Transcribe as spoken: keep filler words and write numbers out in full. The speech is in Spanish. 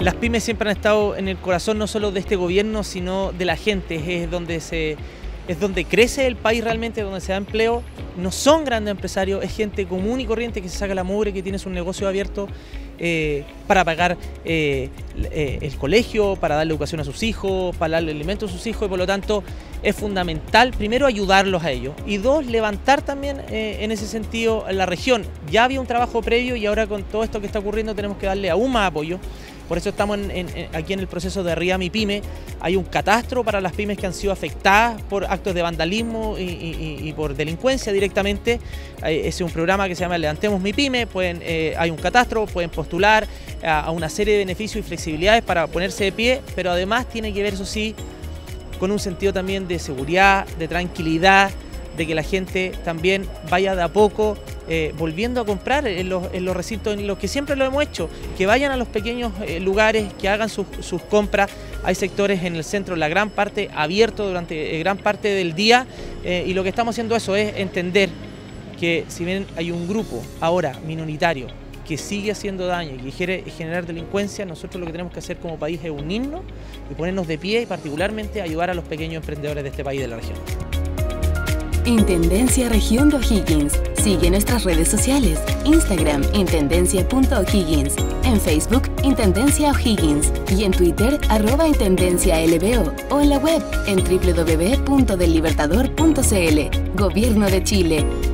Las pymes siempre han estado en el corazón no solo de este gobierno, sino de la gente. Es donde se, es donde crece el país realmente, donde se da empleo. No son grandes empresarios, es gente común y corriente que se saca la mugre, que tiene su negocio abierto eh, para pagar eh, eh, el colegio, para darle educación a sus hijos, para darle alimento a sus hijos, y por lo tanto es fundamental, primero, ayudarlos a ellos, y dos, levantar también eh, en ese sentido la región. Ya había un trabajo previo y ahora con todo esto que está ocurriendo tenemos que darle aún más apoyo. Por eso estamos en, en, aquí en el proceso de Arriba Mi Pyme. Hay un catastro para las pymes que han sido afectadas por actos de vandalismo y, y, y por delincuencia directamente. Ese es un programa que se llama Levantemos Mi Pyme. Pueden, eh, hay un catastro, pueden postular a, a una serie de beneficios y flexibilidades para ponerse de pie, pero además tiene que ver, eso sí, con un sentido también de seguridad, de tranquilidad, de que la gente también vaya de a poco eh, volviendo a comprar en los, en los recintos en los que siempre lo hemos hecho, que vayan a los pequeños eh, lugares, que hagan sus, sus compras. Hay sectores en el centro, la gran parte abierto durante eh, gran parte del día eh, y lo que estamos haciendo eso es entender que si bien hay un grupo ahora minoritario que sigue haciendo daño y que quiere generar delincuencia, nosotros lo que tenemos que hacer como país es unirnos y ponernos de pie y particularmente ayudar a los pequeños emprendedores de este país y de la región. Intendencia Región de O'Higgins. Sigue nuestras redes sociales. Instagram, intendencia punto o'higgins. En Facebook, Intendencia O'Higgins. Y en Twitter, arroba Intendencia L B O. O en la web, en doble u doble u doble u punto del libertador punto c l. Gobierno de Chile.